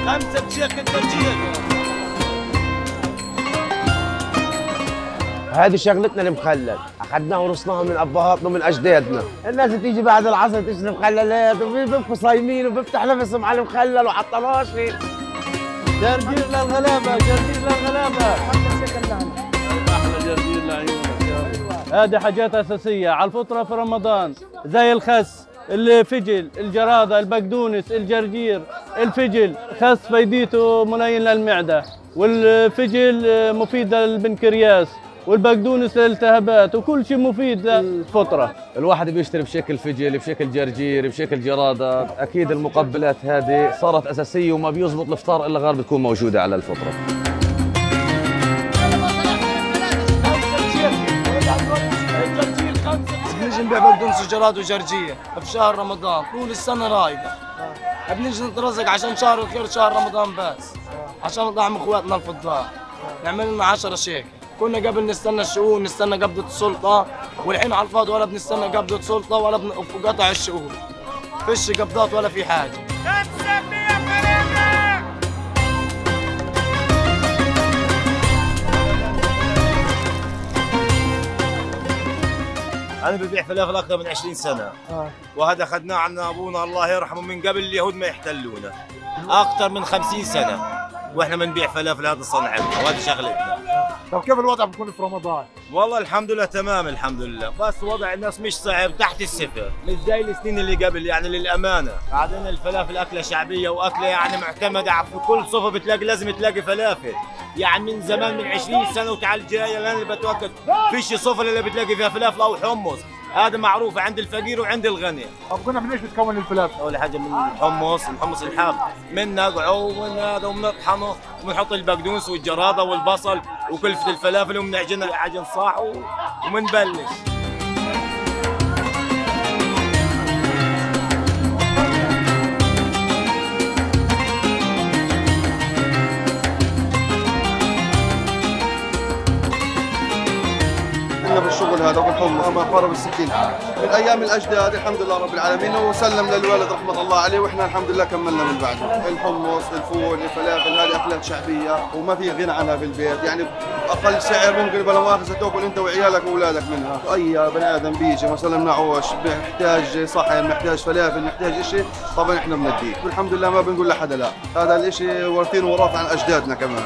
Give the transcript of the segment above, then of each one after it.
5 بشيك الترجيع. هذه شغلتنا المخلل، اخذناها ورثناها من ابهاتنا ومن اجدادنا. الناس تيجي بعد العصر تشرب مخللات وبيبقوا صايمين وبيفتح نفسهم على المخلل وعطلاشي. جرجير للغلابه، جرجير للغلابه. احلى جرجير لعيونك يا رب. هذه حاجات اساسيه على الفطره في رمضان، زي الخس، الفجل، الجراده، البقدونس، الجرجير. الفجل خس فايدته منين للمعده، والفجل مفيد للبنكرياس، والبقدونس للالتهابات، وكل شيء مفيد للفطره. الواحد بيشتري بشكل فجل، بشكل جرجير، بشكل جراده. اكيد المقبلات هذه صارت اساسيه وما بيزبط الافطار الا غير بتكون موجوده على الفطره. بنيجي نبيع بقدونس وجراد وجرجير في شهر رمضان طول السنه رايقه. بنيجي نترزق عشان شهر الخير شهر رمضان بس، عشان نطعم اخواتنا الفضلاء. نعمل لنا 10 شيكل. كنا قبل نستنى الشؤون، نستنى قبضة السلطة، والحين على الفاضي ولا بنستنى قبضة سلطة ولا قطع الشؤون. فيش قبضات ولا في حاجة. أنا ببيع فلافل أكثر من 20 سنة. وهذا أخذناه عنا أبونا الله يرحمه من قبل اليهود ما يحتلونا. أكثر من 50 سنة وإحنا بنبيع فلافل، هذا صنعتنا وهذه شغلتنا. طب كيف الوضع بيكون في رمضان؟ والله الحمد لله تمام الحمد لله، بس وضع الناس مش صعب، تحت الصفر، مش زي السنين اللي قبل يعني للأمانة. عندنا الفلافل أكلة شعبية وأكلة يعني معتمدة في كل صفة بتلاقي لازم تلاقي فلافل. يعني من زمان من 20 سنة وتعال جاية لأنا اللي بتوكل فيش صفة اللي بتلاقي فيها فلافل أو حمص. هذا معروف عند الفقير وعند الغني. طب قلنا من ايش بتكون الفلافل؟ اول حاجه من الحمص الحاب، بننقعه ومن هذا وبنطحنه وبنحط البقدونس والجراده والبصل وكلفه الفلافل وبنعجنها عجن صاح وبنبلش. بالشغل هذا وبالحمص وما قارب السكين من ايام الاجداد الحمد لله رب العالمين، وسلم للوالد رحمه الله عليه، واحنا الحمد لله كملنا من بعده. الحمص، الفول، الفلافل هذه اكلات شعبيه وما في غنى عنها بالبيت، يعني اقل سعر ممكن بلا مؤاخذه تاكل انت وعيالك واولادك منها. اي بني ادم بيجي مثلا معوش محتاج صحن، محتاج فلافل، محتاج شيء، طبعا احنا بنديه والحمد لله ما بنقول لحدا لا. هذا الشيء وارثينه وراث عن اجدادنا كمان.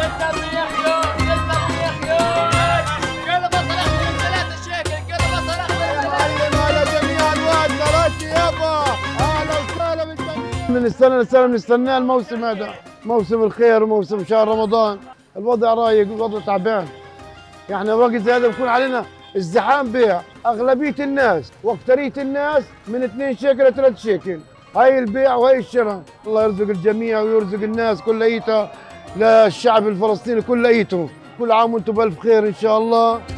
من السنة للسنة بنستناه الموسم هذا، موسم الخير وموسم شهر رمضان. الوضع رايق والوضع تعبان، يعني وقت هذا بكون علينا ازدحام بيع. أغلبية الناس وأكثرية الناس من 2 شيكل ل 3 شيكل، هاي البيع وهي الشراء. الله يرزق الجميع ويرزق الناس كليتها، للشعب الفلسطيني كليته. كل عام وانتم بألف خير إن شاء الله.